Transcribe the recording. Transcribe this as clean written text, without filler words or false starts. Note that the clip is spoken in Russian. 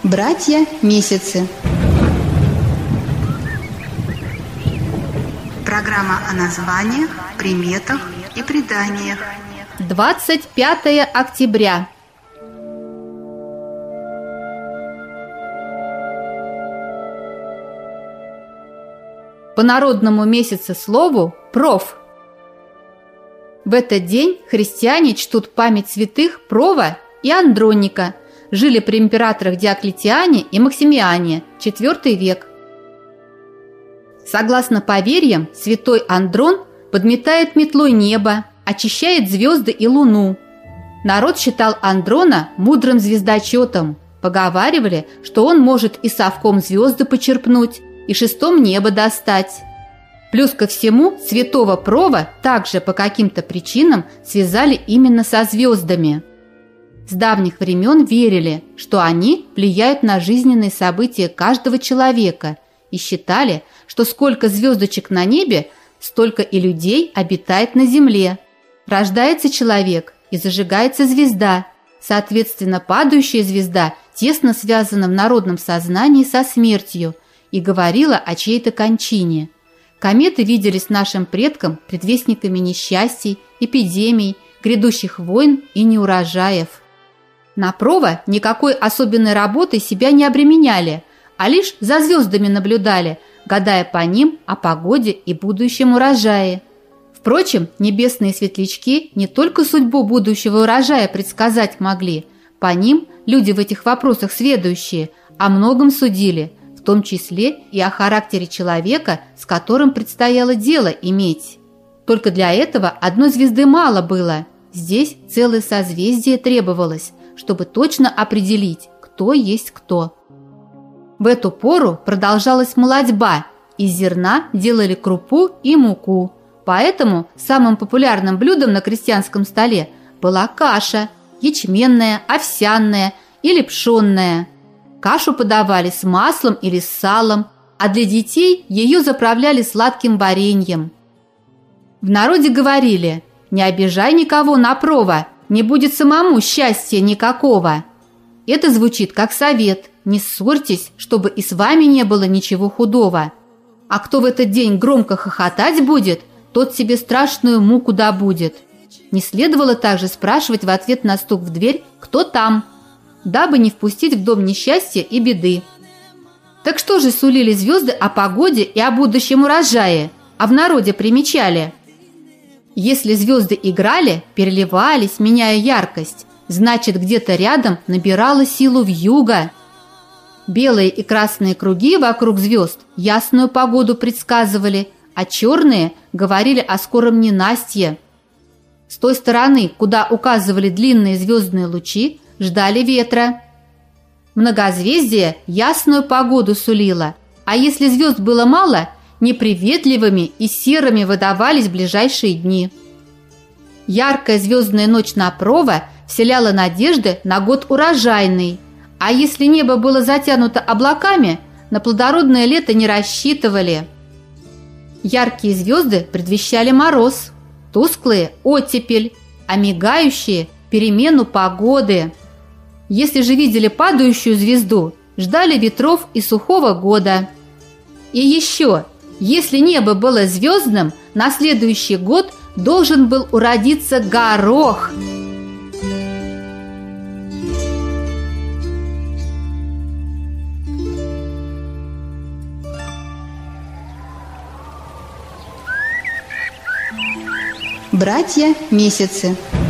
Братья-месяцы. Программа о названиях, приметах и преданиях. 25 октября. По народному месяцеслову Пров. В этот день христиане чтут память святых Прова и Андроника, жили при императорах Диоклетиане и Максимиане, IV век. Согласно поверьям, святой Андрон подметает метлой небо, очищает звезды и луну. Народ считал Андрона мудрым звездочетом. Поговаривали, что он может и совком звезды почерпнуть, и шестом небо достать. Плюс ко всему, святого Прова также по каким-то причинам связали именно со звездами. С давних времен верили, что они влияют на жизненные события каждого человека, и считали, что сколько звездочек на небе, столько и людей обитает на земле. Рождается человек и зажигается звезда. Соответственно, падающая звезда тесно связана в народном сознании со смертью и говорила о чьей-то кончине. Кометы виделись нашим предкам предвестниками несчастий, эпидемий, грядущих войн и неурожаев. На Прова никакой особенной работой себя не обременяли, а лишь за звездами наблюдали, гадая по ним о погоде и будущем урожае. Впрочем, небесные светлячки не только судьбу будущего урожая предсказать могли, по ним люди в этих вопросах сведущие о многом судили, в том числе и о характере человека, с которым предстояло дело иметь. Только для этого одной звезды мало было, здесь целое созвездие требовалось, чтобы точно определить, кто есть кто. В эту пору продолжалась молотьба, из зерна делали крупу и муку, поэтому самым популярным блюдом на крестьянском столе была каша – ячменная, овсяная или пшенная. Кашу подавали с маслом или с салом, а для детей ее заправляли сладким вареньем. В народе говорили: «Не обижай никого на Прова, не будет самому счастья никакого». Это звучит как совет: не ссорьтесь, чтобы и с вами не было ничего худого. А кто в этот день громко хохотать будет, тот себе страшную муку добудет. Не следовало также спрашивать в ответ на стук в дверь «Кто там?», дабы не впустить в дом несчастья и беды. Так что же сулили звезды о погоде и о будущем урожае, а в народе примечали? Если звезды играли, переливались, меняя яркость, значит, где-то рядом набирала силу вьюга. Белые и красные круги вокруг звезд ясную погоду предсказывали, а черные говорили о скором ненастье. С той стороны, куда указывали длинные звездные лучи, ждали ветра. Многозвездие ясную погоду сулило, а если звезд было мало, неприветливыми и серыми выдавались ближайшие дни. Яркая звездная ночь на Прова вселяла надежды на год урожайный, а если небо было затянуто облаками, на плодородное лето не рассчитывали. Яркие звезды предвещали мороз, тусклые – оттепель, а мигающие – перемену погоды. Если же видели падающую звезду, ждали ветров и сухого года. И еще, если небо было звездным, на следующий год должен был уродиться горох. Братья-месяцы.